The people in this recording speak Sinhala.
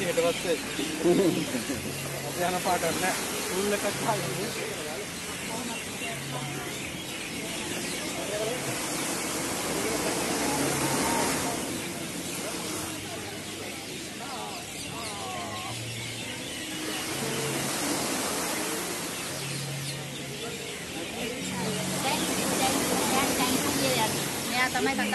ඊට පස්සේ අපි යන පාට නැහැ. ෆුල් එකක් ගහන්නේ. Thank you. Saya tambah